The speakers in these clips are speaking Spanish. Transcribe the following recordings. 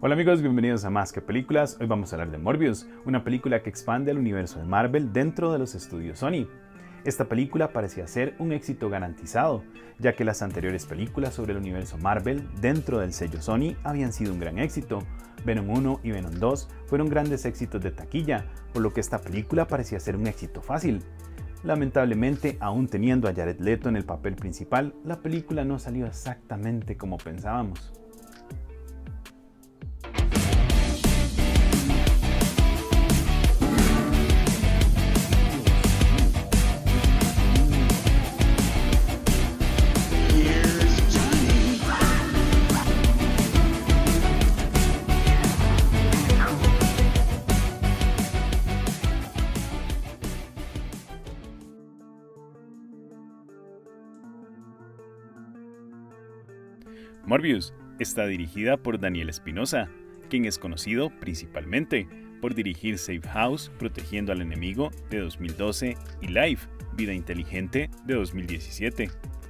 Hola amigos, bienvenidos a Más que Películas. Hoy vamos a hablar de Morbius, una película que expande el universo de Marvel dentro de los estudios Sony. Esta película parecía ser un éxito garantizado, ya que las anteriores películas sobre el universo Marvel dentro del sello Sony habían sido un gran éxito. Venom 1 y Venom 2 fueron grandes éxitos de taquilla, por lo que esta película parecía ser un éxito fácil. Lamentablemente, aún teniendo a Jared Leto en el papel principal, la película no salió exactamente como pensábamos. Morbius está dirigida por Daniel Espinosa, quien es conocido principalmente por dirigir Safe House, Protegiendo al Enemigo de 2012 y Life, Vida Inteligente de 2017.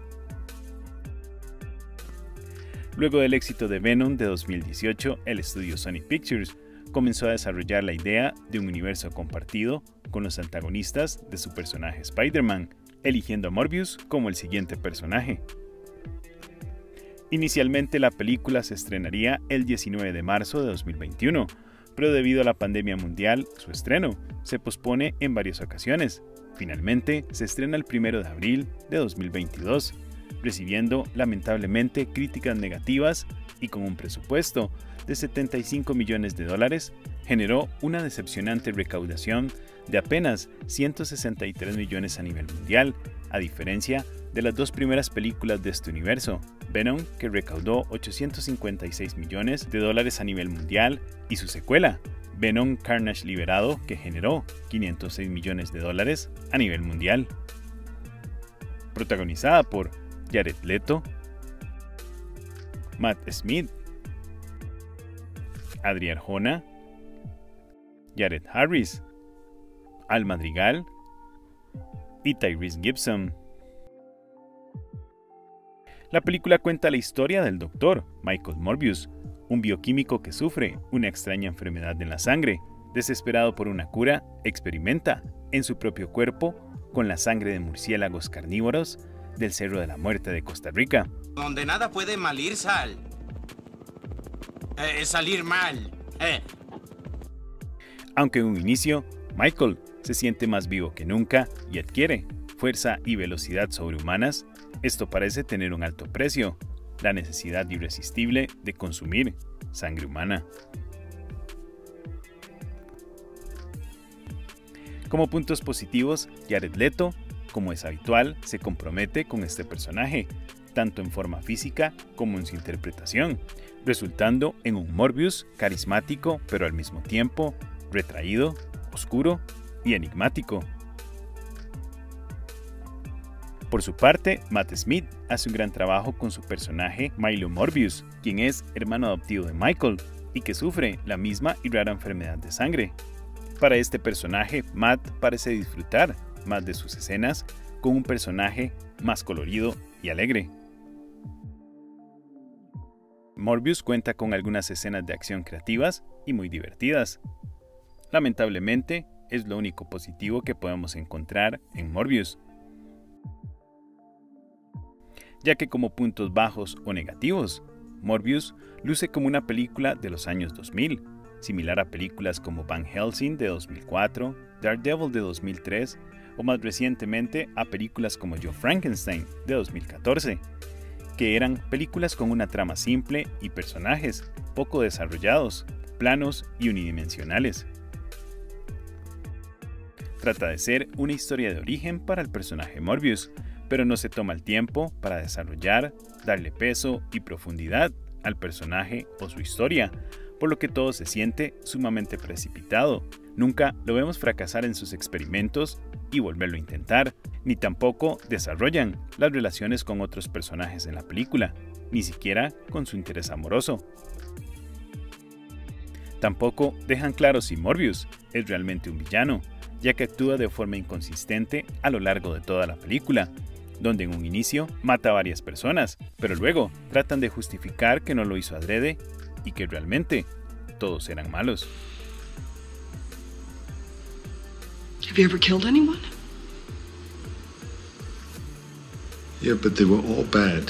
Luego del éxito de Venom de 2018, el estudio Sony Pictures comenzó a desarrollar la idea de un universo compartido con los antagonistas de su personaje Spider-Man, eligiendo a Morbius como el siguiente personaje. Inicialmente la película se estrenaría el 19 de marzo de 2021, pero debido a la pandemia mundial, su estreno se pospone en varias ocasiones. Finalmente, se estrena el 1 de abril de 2022, recibiendo lamentablemente críticas negativas y con un presupuesto de $75 millones, generó una decepcionante recaudación de apenas 163 millones a nivel mundial, a diferencia de las dos primeras películas de este universo, Venom, que recaudó $856 millones a nivel mundial, y su secuela, Venom Carnage Liberado, que generó $506 millones a nivel mundial. Protagonizada por Jared Leto, Matt Smith, Adria Arjona, Jared Harris, Al Madrigal y Tyrese Gibson. La película cuenta la historia del Dr. Michael Morbius, un bioquímico que sufre una extraña enfermedad en la sangre. Desesperado por una cura, experimenta en su propio cuerpo con la sangre de murciélagos carnívoros del Cerro de la Muerte de Costa Rica. Donde nada puede salir mal. Aunque en un inicio, Michael se siente más vivo que nunca y adquiere fuerza y velocidad sobrehumanas, esto parece tener un alto precio: la necesidad irresistible de consumir sangre humana. Como puntos positivos, Jared Leto, como es habitual, se compromete con este personaje, tanto en forma física como en su interpretación, resultando en un Morbius carismático pero al mismo tiempo retraído, oscuro y enigmático. Por su parte, Matt Smith hace un gran trabajo con su personaje Milo Morbius, quien es hermano adoptivo de Michael y que sufre la misma y rara enfermedad de sangre. Para este personaje, Matt parece disfrutar más de sus escenas con un personaje más colorido y alegre. Morbius cuenta con algunas escenas de acción creativas y muy divertidas. Lamentablemente, es lo único positivo que podemos encontrar en Morbius, ya que como puntos bajos o negativos, Morbius luce como una película de los años 2000, similar a películas como Van Helsing de 2004, Daredevil de 2003 o más recientemente a películas como Yo Frankenstein de 2014, que eran películas con una trama simple y personajes poco desarrollados, planos y unidimensionales. Trata de ser una historia de origen para el personaje Morbius, pero no se toma el tiempo para desarrollar, darle peso y profundidad al personaje o su historia, por lo que todo se siente sumamente precipitado. Nunca lo vemos fracasar en sus experimentos y volverlo a intentar, ni tampoco desarrollan las relaciones con otros personajes en la película, ni siquiera con su interés amoroso. Tampoco dejan claro si Morbius es realmente un villano, ya que actúa de forma inconsistente a lo largo de toda la película, donde en un inicio mata a varias personas, pero luego tratan de justificar que no lo hizo adrede y que realmente todos eran malos. Have you ever killed anyone? Yeah, but they were all bad.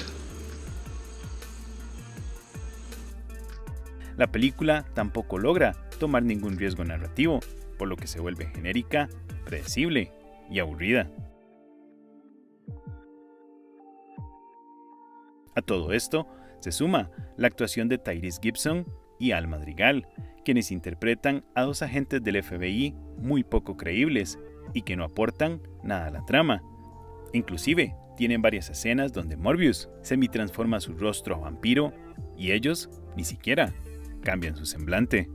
La película tampoco logra tomar ningún riesgo narrativo, por lo que se vuelve genérica, predecible y aburrida. A todo esto se suma la actuación de Tyrese Gibson y Al Madrigal, quienes interpretan a dos agentes del FBI muy poco creíbles y que no aportan nada a la trama. Inclusive, tienen varias escenas donde Morbius semi-transforma su rostro a vampiro y ellos ni siquiera cambian su semblante.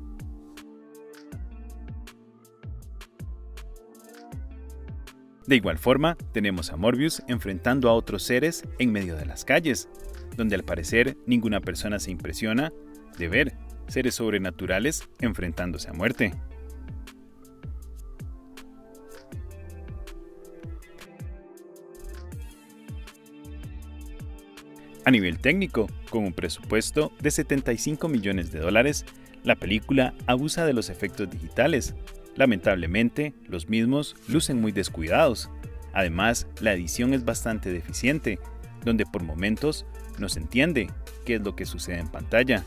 De igual forma, tenemos a Morbius enfrentando a otros seres en medio de las calles, donde al parecer ninguna persona se impresiona de ver seres sobrenaturales enfrentándose a muerte. A nivel técnico, con un presupuesto de $75 millones, la película abusa de los efectos digitales. Lamentablemente, los mismos lucen muy descuidados. Además, la edición es bastante deficiente, donde por momentos no se entiende qué es lo que sucede en pantalla.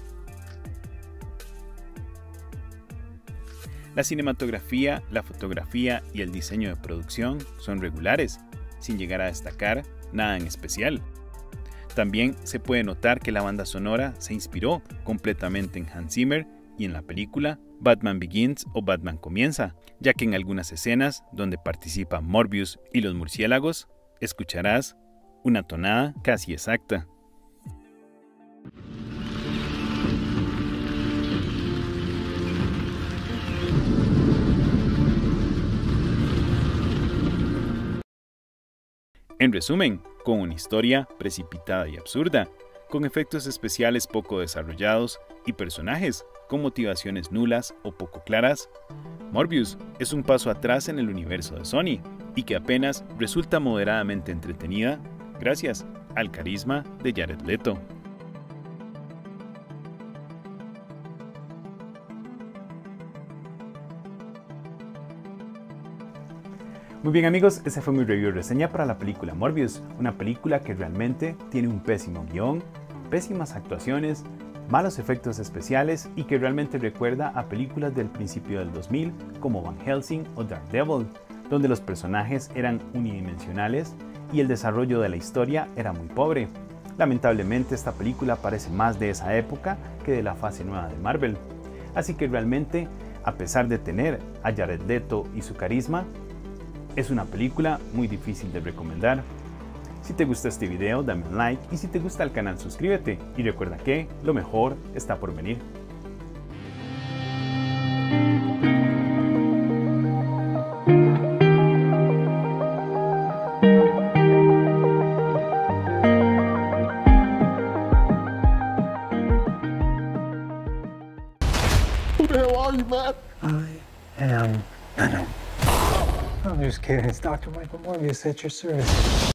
La cinematografía, la fotografía y el diseño de producción son regulares, sin llegar a destacar nada en especial. También se puede notar que la banda sonora se inspiró completamente en Hans Zimmer y en la película Batman Begins o Batman Comienza, ya que en algunas escenas donde participan Morbius y los murciélagos, escucharás una tonada casi exacta. En resumen, con una historia precipitada y absurda, con efectos especiales poco desarrollados y personajes con motivaciones nulas o poco claras, Morbius es un paso atrás en el universo de Sony y que apenas resulta moderadamente entretenida gracias al carisma de Jared Leto. Muy bien amigos, ese fue mi review y reseña para la película Morbius, una película que realmente tiene un pésimo guión, pésimas actuaciones, malos efectos especiales y que realmente recuerda a películas del principio del 2000 como Van Helsing o Daredevil, donde los personajes eran unidimensionales y el desarrollo de la historia era muy pobre. Lamentablemente esta película parece más de esa época que de la fase nueva de Marvel, así que realmente, a pesar de tener a Jared Leto y su carisma, es una película muy difícil de recomendar. Si te gusta este video, dame un like y si te gusta el canal, suscríbete y recuerda que lo mejor está por venir. Who the hell are you, man? I am Venom. I'm just kidding. It's Dr. Michael Morbius at your service.